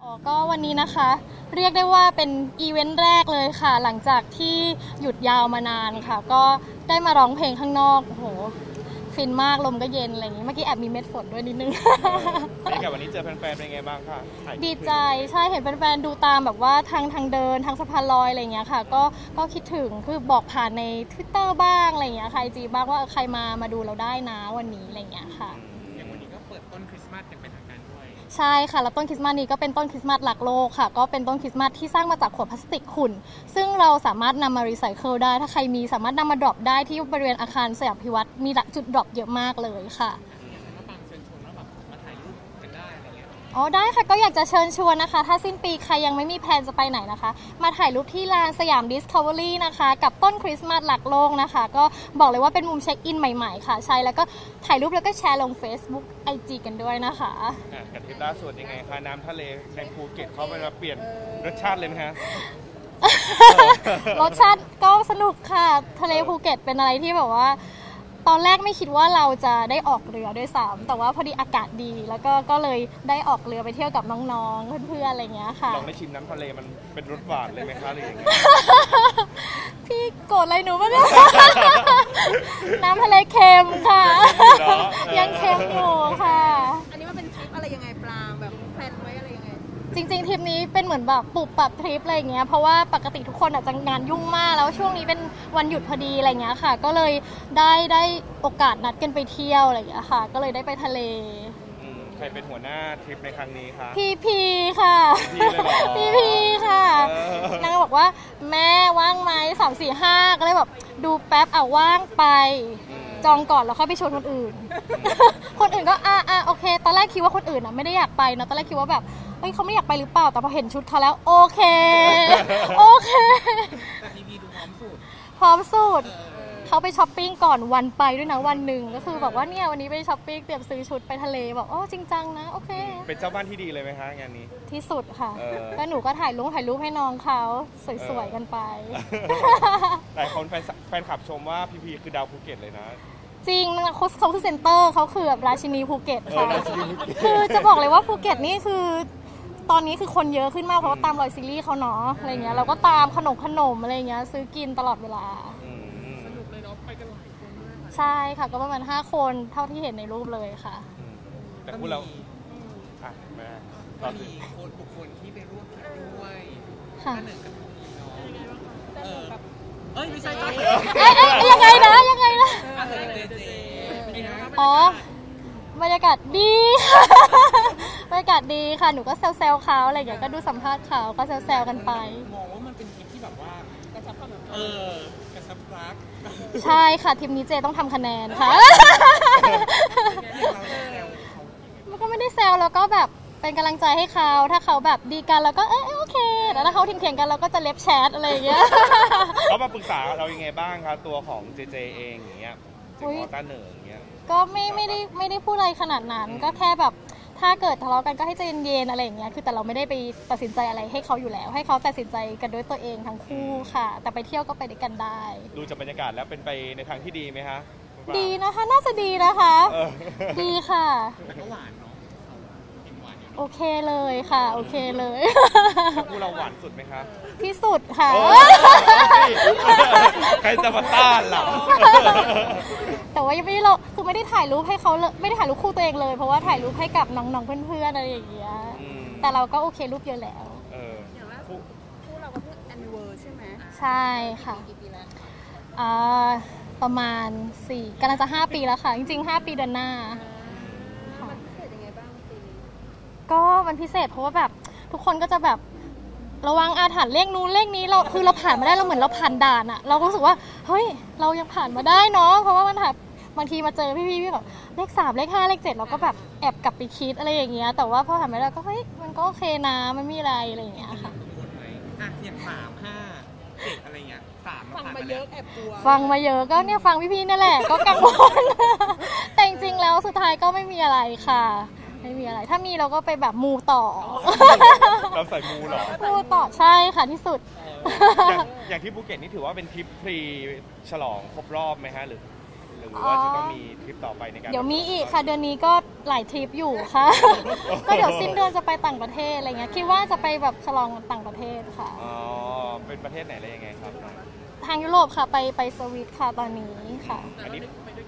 ก็วันนี้นะคะเรียกได้ว่าเป็นอีเวนต์แรกเลยค่ะหลังจากที่หยุดยาวมานานค่ะก็ได้มาร้องเพลงข้างนอกโอ้โหฟินมากลมก็เย็นอะไรอย่างนี้เมื่อกี้แอบมีเม็ดฝนด้วยนิดนึงกับวันนี้เจอแฟนๆเป็นไงบ้างคะดีใจใช่เห็นแฟนๆดูตามแบบว่าทางเดินทางสะพานลอยอะไรอย่างเงี้ยค่ะก็คิดถึงคือบอกผ่านใน Twitter บ้างอะไรอย่างเงี้ยค่ะIGบ้างว่าใครมาดูเราได้นะวันนี้อะไรอย่างเงี้ยค่ะอย่างวันนี้ก็เปิดต้นคริสต์มาสอย่างเป็นทางการด้วยใช่ค่ะแล้วต้นคริสต์มาสนี้ก็เป็นต้นคริสต์มาสหลักโลกค่ะก็เป็นต้นคริสต์มาสที่สร้างมาจากขวดพลาสติกขุ่นซึ่งเราสามารถนำมารีไซเคิลได้ถ้าใครมีสามารถนำมาดรอปได้ที่บริเวณอาคารสยามพิวัตรมีจุดดรอปเยอะมากเลยค่ะอ๋อได้ค่ะก็อยากจะเชิญชวนนะคะถ้าสิ้นปีใครยังไม่มีแพลนจะไปไหนนะคะมาถ่ายรูปที่ลานสยาม Discovery นะคะกับต้นคริสต์มาสหลักโลกนะคะก็บอกเลยว่าเป็นมุมเช็คอินใหม่ๆค่ะใช่แล้วก็ถ่ายรูปแล้วก็แชร์ลง Facebook IG กันด้วยนะคะกับทริปล่าสุดยังไงคะน้ำทะเลในภูเก็ตเขามาเปลี่ยนรสชาติเลยไหมคะรสชาติก็สนุกค่ะทะเลภูเก็ตเป็นอะไรที่แบบว่าตอนแรกไม่คิดว่าเราจะได้ออกเรือด้วยซ้ำแต่ว่าพอดีอากาศดีแล้วก็เลยได้ออกเรือไปเที่ยวกับน้องๆเพื่อนๆอะไรเงี้ยค่ะลองได้ชิมน้ำทะเลมันเป็นรสหวานเลยไหมคะหรือยังไงพี่โกรธอะไรหนูปะเนี่ยน้ำทะเลเค็มค่ะยังเค็มอยู่ค่ะอันนี้มันเป็นทริปอะไรยังไงปลาแบบแพลนไว้อะไรยังไงจริงๆทริปนี้เป็นเหมือนแบบปรับทริปอะไรอย่างเงี้ยเพราะว่าปกติทุกคนอาจจะงานยุ่งมากแล้วช่วงนี้เป็นวันหยุดพอดีอะไรเงี้ยค่ะก็เลยได้โอกาสนัดกันไปเที่ยวอะไรอย่างเงี้ยค่ะก็เลยได้ไปทะเลใครเป็นหัวหน้าทริปในครั้งนี้คะพีค่ะพีค่ะนางบอกว่าแม่ว่างไหม3-4-5ก็เลยแบบดูแป๊บว่างไปจองก่อนแล้วค่อยไปชวนคนอื่นคนอื่นก็โอเคตอนแรกคิดว่าคนอื่นไม่ได้อยากไปนะตอนแรกคิดว่าแบบเฮ้ยเขาไม่อยากไปหรือเปล่าแต่พอเห็นชุดเขาแล้วโอเคแต่พีพีดูพร้อมสุดเขาไปช้อปปิ้งก่อนวันไปด้วยนะวันหนึ่งก็คือบอกว่าเนี่ยวันนี้ไปช้อปปิ้งเตรียมซื้อชุดไปทะเลบอกจริงจังนะโอเคเป็นเจ้าบ้านที่ดีเลยไหมคะงานนี้ที่สุดค่ะแล้วหนูก็ถ่ายรูปให้น้องเขาสวยๆกันไปหลายคนแฟนคลับชมว่าพีคือดาวภูเก็ตเลยนะจริงเขาคือเซ็นเตอร์เขาคือแบบราชินีภูเก็ตค่ะคือจะบอกเลยว่าภูเก็ตนี่คือตอนนี้คือคนเยอะขึ้นมากเพราะว่าตามรอยซีรีส์เขาเนาะอะไรเงี้ยเราก็ตามขนมอะไรเงี้ยซื้อกินตลอดเวลาสนุกเลยเนาะไปกันหลายคนมากใช่ค่ะก็ประมาณ5 คนเท่าที่เห็นในรูปเลยค่ะแต่พวกเราก็มีบุคคลที่ไปร่วมทริปด้วยค่ะหนึ่งกับพีเนาะไม่ใช่ยังไงนะอ๋อบรรยากาศดีบรรยากาศดีค่ะหนูก็แซวเขาอะไรอย่างเงี้ยก็ดูสัมภาษณ์เขาก็แซวกันไปมองว่ามันเป็นทริปที่แบบว่ากระชับความกระชับรักใช่ค่ะทีมนี้เจต้องทำคะแนนค่ะมันก็ไม่ได้แซวแล้วก็แบบเป็นกำลังใจให้เขาถ้าเขาแบบดีกันแล้วก็โอเคแต่ถ้าเขาเถียงกันเราก็จะเล็บแชทอะไรอย่างเงี้ยเขามาปรึกษาเรายังไงบ้างคะตัวของเจเองอย่างเงี้ยต้าเหนืออย่างเงี้ยก็ไม่ได้พูดอะไรขนาดนั้นก็แค่แบบถ้าเกิดทะเลาะกันก็ให้ใจเย็นๆอะไรอย่างเงี้ยคือแต่เราไม่ได้ไปตัดสินใจอะไรให้เขาอยู่แล้วให้เขาตัดสินใจกันด้วยตัวเองทั้งคู่ค่ะแต่ไปเที่ยวก็ไปด้วยกันได้ดูจากบรรยากาศแล้วเป็นไปในทางที่ดีไหมคะดีนะคะน่าจะดีนะคะดีค่ะแต่ก็หวานเนาะโอเคเลยค่ะโอเคเลยคู่เราหวานสุดไหมคะที่สุดค่ะใครจะมาต้านล่ะแต่ว่ายังไม่ได้เราคือไม่ได้ถ่ายรูปให้เขาเลยไม่ได้ถ่ายรูปคู่ตัวเองเลยเพราะว่าถ่ายรูปให้กับน้องๆเพื่อนๆอะไรอย่างเงี้ยแต่เราก็โอเครูปเยอะแล้วอย่างล่าสุดคู่เราก็เพิ่งแอนนิเวอร์ใช่ไหมใช่ค่ะกี่ปีแล้วประมาณ4กำลังจะ5 ปีแล้วค่ะจริงๆ5 ปีเดือนหน้ามันพิเศษยังไงบ้างปีนี้ก็มันพิเศษเพราะว่าแบบทุกคนก็จะแบบระวังอาถรรพ์เลขนู้นเลขนี้เราคือเราผ่านมาได้เราเหมือนเราผ่านด่านอะเราก็รู้สึกว่าเฮ้ยเรายังผ่านมาได้เนาะเพราะว่ามันบางทีมาเจอพี่แบบเลข3เลข5เลข7เราก็แบบแอบกลับไปคิดอะไรอย่างเงี้ยแต่ว่าพอผ่านมาได้ก็เฮ้ยมันก็โอเคนะไม่มีอะไรอะไรอย่างเงี้ยค่ะอย่าง3-5-7อะไรเงี้ย3 ฟังมาเยอะแอบกลัวฟังมาเยอะก็เนี่ยฟังพี่ๆนั่นแหละก็กังวลแต่จริงๆแล้วสุดท้ายก็ไม่มีอะไรค่ะไม่มีอะไรถ้ามีเราก็ไปแบบมูต่อเราใส่มูหรอมูต่อใช่ค่ะที่สุดอย่างที่ภูเก็ตนี่ถือว่าเป็นทริปพรีฉลองครบรอบไหมฮะหรือรือว่าจะต้องมีทริปต่อไปในการเดี๋ยวมีอีกค่ะเดือนนี้ก็หลายทริปอยู่ค่ะ ก็เดี๋ยวสิ้นเดือนจะไปต่างประเทศอะไรเงี้ยคิดว่าจะไปแบบฉลองต่างประเทศค่ะอ๋อเป็นประเทศไหนอะไรยังไงครับทางยุโรปค่ะไปสวิตค่ะตอนนี้ค่ะอันนี้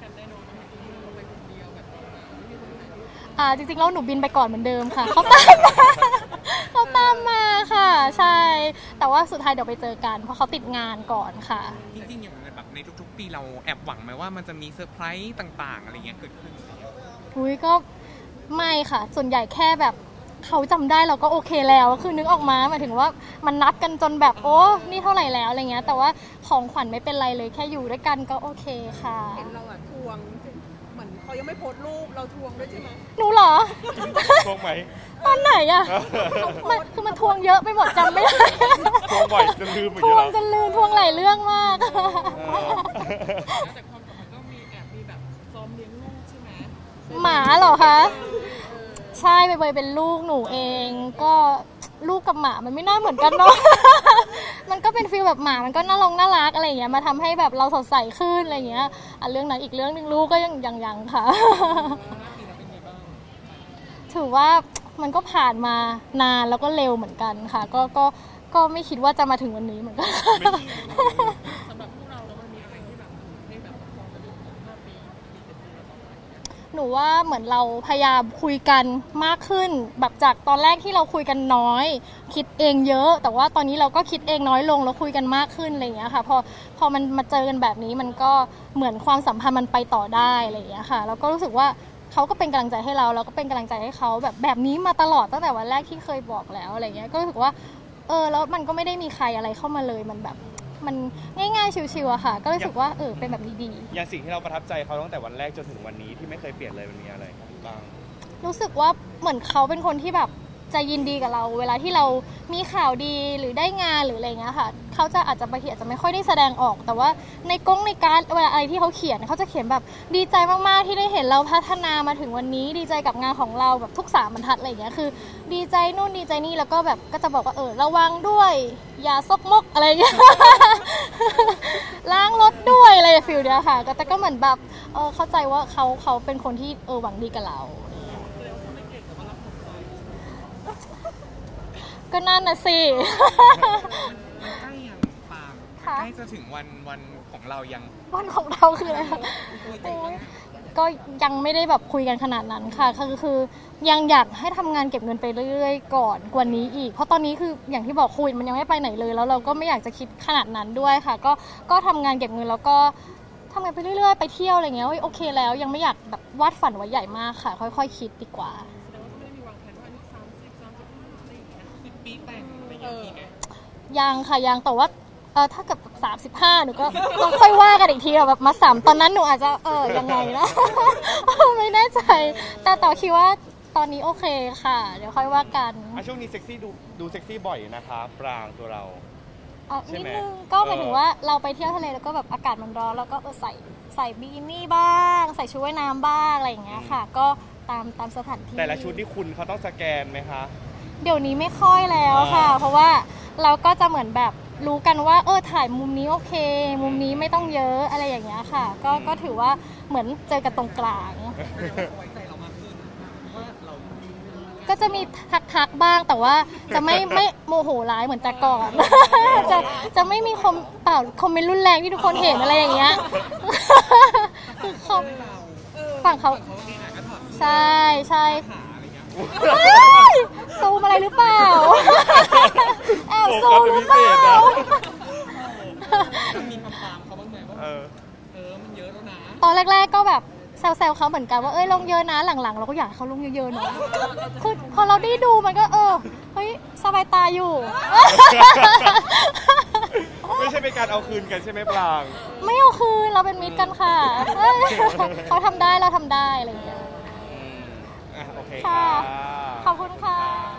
จริงๆแล้วหนูบินไปก่อนเหมือนเดิมค่ะ เขาตามมา เขาตามมาค่ะ ใช่ แต่ว่าสุดท้ายเดี๋ยวไปเจอกันเพราะเขาติดงานก่อนค่ะจริงๆอย่างแบบในทุกๆปีเราแอบหวังไหมว่ามันจะมีเซอร์ไพรส์ต่างๆอะไรเงี้ยเกิดขึ้นอุ้ยก็ไม่ค่ะ ส่วนใหญ่แค่แบบเขาจำได้เราก็โอเคแล้วคือนึกออกมาหมายถึงว่ามันนัดกันจนแบบโอ้นี่เท่าไหร่แล้วอะไรเงี้ยแต่ว่าของขวัญไม่เป็นไรเลยแค่อยู่ด้วยกันก็โอเคค่ะเห็นเราอะทวงเหมือนเขายังไม่โพสต์รูปเราทวงด้วยใช่ไหมหนูเหรอทวงไหมตอนไหนอะมันคือมันทวงเยอะไปหมดจำไม่ได้ทวงบ่อยจนลืมอย่างทเงี้ยว เหงรอจนลืมทวงหลายเรื่องมากเออแต่ความสัมพันธ์ก็มีแอบมีแบบซ้อมเลี้ยงลูกใช่ไหมหมาเหรอคะ ใช่ใบเบยเป็นลูกหนูเอง ก็ลูกกับหมามันไม่น่าเหมือนกันเนาะ มันก็เป็นฟีลแบบหมามันก็น่ารักอะไรอย่างเงี้ยมาทำให้แบบเราสดใสขึ้นอะไรอย่างเงี้ยเรื่องนั้นอีกเรื่องนึงลูกก็ยังค่ะ ถือว่ามันก็ผ่านมานานแล้วก็เร็วเหมือนกันค่ะ ก็ไม่คิดว่าจะมาถึงวันนี้เหมือนกันสำหรับพวกเราแล้วมันมีอะไรที่แบบให้แบบพอจะดู5 ปีหนูว่าเหมือนเราพยายามคุยกันมากขึ้น แบบจากตอนแรกที่เราคุยกันน้อย คิดเองเยอะ แต่ว่าตอนนี้เราก็คิดเองน้อยลงแล้วคุยกันมากขึ้นอะไรอย่างเงี้ยค่ะพอมันมาเจอกันแบบนี้มันก็เหมือนความสัมพันธ์มันไปต่อได้อะไรอย่างเงี้ยค่ะแล้วก็รู้สึกว่าเขาก็เป็นกำลังใจให้เราก็เป็นกำลังใจให้เขาแบบนี้มาตลอดตั้งแต่วันแรกที่เคยบอกแล้วอะไรเงี้ยก็รู้สึกว่าแล้วมันก็ไม่ได้มีใครอะไรเข้ามาเลยมันแบบมันง่ายๆชิวๆอะค่ะก็รู้สึกว่าเป็นแบบนี้ดีอย่างสิ่งที่เราประทับใจเขาตั้งแต่วันแรกจนถึงวันนี้ที่ไม่เคยเปลี่ยนเลยมันมีอะไรบ้างรู้สึกว่าเหมือนเขาเป็นคนที่แบบจะยินดีกับเรา เวลาที่เรามีข่าวดีหรือได้งานหรืออะไรเงี้ยค่ะเขาจะอาจจะบางทีอาจจะไม่ค่อยได้แสดงออก แต่ว่าในการ์ดเวลาอะไรที่เขาเขียนเขาจะเขียนแบบดีใจมากๆที่ได้เห็นเราพัฒนามาถึงวันนี้ดีใจกับงานของเราแบบทุก3 บรรทัดอะไรเงี้ยคือดีใจนู่นดีใจนี่แล้วก็แบบก็จะบอกว่าระวังด้วยอย่าซกมกอะไรเงี้ย ล้างรถด้วยอะไรฟิลเนี้ยค่ะแต่ก็เหมือนแบบเข้าใจว่าเขาเป็นคนที่หวังดีกับเราก็นั่นน่ะสิมันใกล้ยังปางค่ะใกล้จะถึงวันของเรายังวันของเราคืออะไรคะโอ๊ยก็ยังไม่ได้แบบคุยกันขนาดนั้นค่ะคือยังอยากให้ทำงานเก็บเงินไปเรื่อยๆก่อนกว่านี้อีกเพราะตอนนี้คืออย่างที่บอกโควิดมันยังไม่ไปไหนเลยแล้วเราก็ไม่อยากจะคิดขนาดนั้นด้วยค่ะก็ทำงานเก็บเงินแล้วก็ทำงานไปเรื่อยๆไปเที่ยวอะไรเงี้ยโอเคแล้วยังไม่อยากแบบวาดฝันไว้ใหญ่มากค่ะค่อยๆคิดดีกว่า 10 ปีแต่งอะไรอย่างเงี้ยมีไหมยังค่ะยังแต่ว่าถ้าเกิด35หนูก็ต้องค่อยว่ากันอีกทีอะแบบมา3ตอนนั้นหนูอาจจะยังไงนะ ไม่แน่ใจแต่ต่อคิดว่าตอนนี้โอเคค่ะเดี๋ยวค่อยว่ากันช่วงนี้เซ็กซี่ดูเซ็กซี่บ่อยนะคะปรางตัวเรา ใช่นิดไหมนึงก็หมายถึงว่าเราไปเที่ยวทะเลแล้วก็แบบอากาศมันร้อนแล้วก็ใส่บิกินี่บ้างใส่ชุดว่ายน้ำบ้างอะไรอย่างเงี้ยค่ะ ก็ตามสถานที่แต่ละชุดที่คุณเขาต้องสแกนไหมคะเดี๋ยวนี้ไม่ค่อยแล้วค่ะ เพราะว่าเราก็จะเหมือนแบบรู้กันว่าถ่ายมุมนี้โอเค มุมนี้ไม่ต้องเยอะอะไรอย่างเงี้ยค่ะ ก็ถือว่าเหมือนเจอกันตรงกลางไว้ใจเรามากขึ้นว่าเราก็จะมีทักบ้างแต่ว่าจะไม่โมโหร้ายเหมือนแต่ก่อน จะไม่มีคอมเมนต์รุนแรงที่ทุกคนเห็นอะไรอย่างเงี้ย คือเขาฝั่งเขาเขาเองก็ถอดใช่ใช่ขาอะไรเงี้ยซูมอะไรหรือเปล่า แอบซูมหรือเปล่าจะมีคำตามเขาบ้างไหมว่ามันเยอะแล้วนะตอนแรกๆก็แบบแซวๆเขาเหมือนกันว่าลงเยอะนะหลังๆเราก็อยากให้เขาลงเยอะๆเนาะคือพอเราได้ดูมันก็เฮ้ยสบายตาอยู่ไม่ใช่เป็นการเอาคืนกันใช่ไหมปรางไม่เอาคืนเราเป็นมิตรกันค่ะ เขาทำได้เราทำได้อะไรอย่างเงี้ยโอเคค่ะค่ะขอบคุณค่ะ